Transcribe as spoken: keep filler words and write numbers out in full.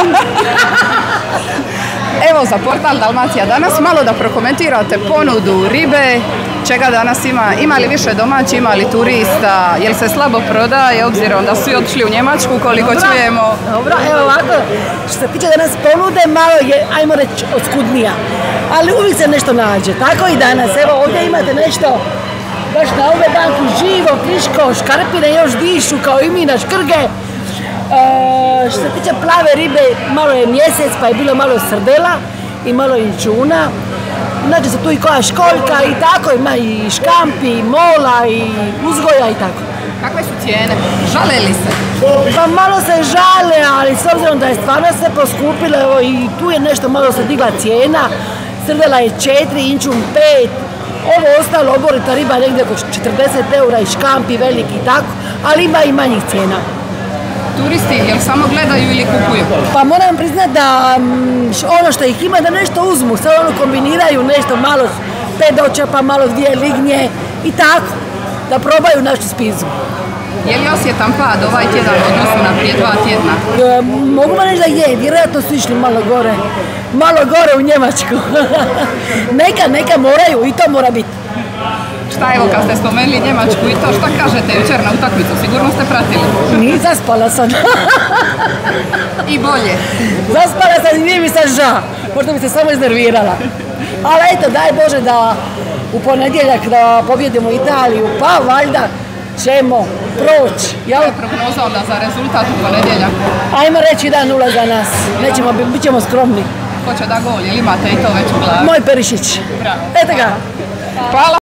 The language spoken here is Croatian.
Evo za portal Dalmacija danas malo da prokomentirate ponudu ribe, čega danas ima, ima li više domaći, ima li turista, jel se slabo prodaje obzirom da su otišli u Njemačku koliko Dobro, čujemo? Dobro, evo ovako, što se tiče danas ponude, malo je, ajmo reći, oskudnija, ali uvijek se nešto nađe, tako i danas, evo ovdje imate nešto, baš na ove banku živo, friško, škarpine još dišu kao i mi na škrge. E, što se tiče plave ribe, malo je mjesec pa je bilo malo srdela i malo inčuna. Znači se tu i koja školjka i tako, ima i škampi, i mola i uzgoja i tako. Kakve su cijene? Žale li se? Pa malo se žale, ali s obzirom da je stvarno se poskupilo, evo i tu je nešto malo se digla cijena. Srdela je četiri, inčun pet. Ovo ostalo oborita riba negdje oko četrdeset eura i škampi veliki i tako, ali ima i manjih cijena. Turisti, jel samo gledaju ili kupuju? Pa moram priznati da m, ono što ih ima da nešto uzmu, sad ono kombiniraju nešto malo pedoća pa malo dvije lignje i tako, da probaju našu spizu. Je li osjetan pad ovaj tjedan odnosno na prije dva tjedna? E, mogu vam reći da je, vjerojatno su išli malo gore, malo gore u Njemačku. neka, neka moraju i to mora biti. Šta evo kad ste spomenuli Njemačku i to, šta kažete jučer na utakmicu? Sigurno ste pratili? Nije, zaspala sam. I bolje. Zaspala sam i nije mi sad ža. Možda bi se samo iznervirala. Ali eto, daj Bože da u ponedjeljak da pobjedimo Italiju, pa valjda ćemo proći. Ja je prognoza onda za rezultat u ponedjeljak? Ajmo reći jedan nula za nas. Nećemo, bit ćemo skromni. Ko će da gol, jel imate i to već u glavi? Moj Perišić. Bravo. Eto ga. Hvala.